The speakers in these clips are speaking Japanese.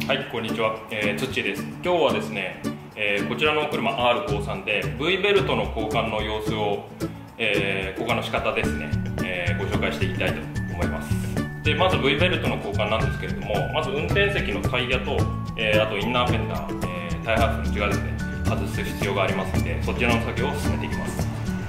はい、こんにちは、つっちーです。今日はですね、こちらのお車 R53 で V ベルトの交換の様子を、交換の仕方ですね、ご紹介していきたいと思います。で、まず V ベルトの交換なんですけれども、まず運転席のタイヤと、あとインナーフェンダー、タイヤハウスの内側ですね、外す必要がありますので、そちらの作業を進めていきます。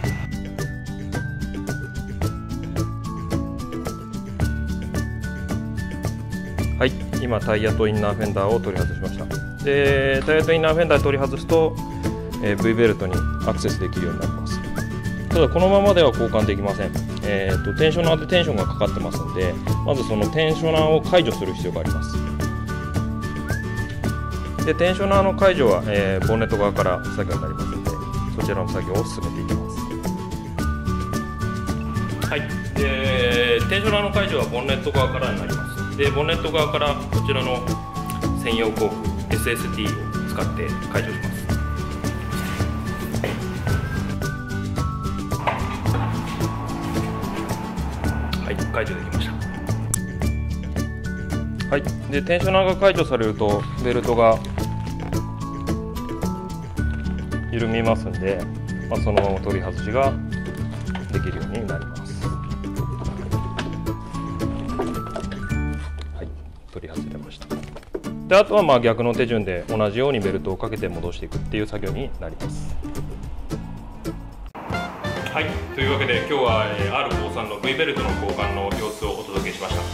はい、今タイヤとインナーフェンダーを取り外しました。で、タイヤとインナーフェンダー取り外すと、V ベルトにアクセスできるようになります。ただこのままでは交換できません。テンショナーでテンションがかかってますので、まずそのテンショナーを解除する必要があります。で、テンショナーの解除は、ボンネット側から作業になりますので、そちらの作業を進めていきます。はい、でテンショナーの解除はボンネット側からになります。で、ボンネット側からこちらの専用工具 SST を使って解除します。はい、解除できました。はい、でテンショナーが解除されるとベルトが緩みますので、そのまま取り外しができるようになります。取り外れました。で、あとは逆の手順で同じようにベルトをかけて戻していくっていう作業になります。はい、というわけで今日は R53 の V ベルトの交換の様子をお届けしました。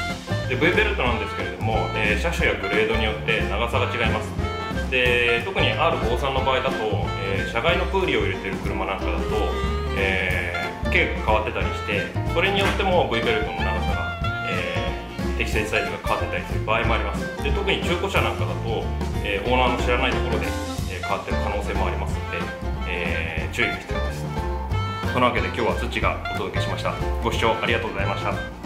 で、V ベルトなんですけれども、車種やグレードによって長さが違います。で、特に R53 の場合だと、車外のプーリーを入れている車なんかだと、径が変わってたりして、それによっても V ベルトの長さが適正サイズが変わってたりする場合もあります。で、特に中古車なんかだと、オーナーの知らないところで、変わっている可能性もありますので、注意が必要です。そのわけで今日は土がお届けしました。ご視聴ありがとうございました。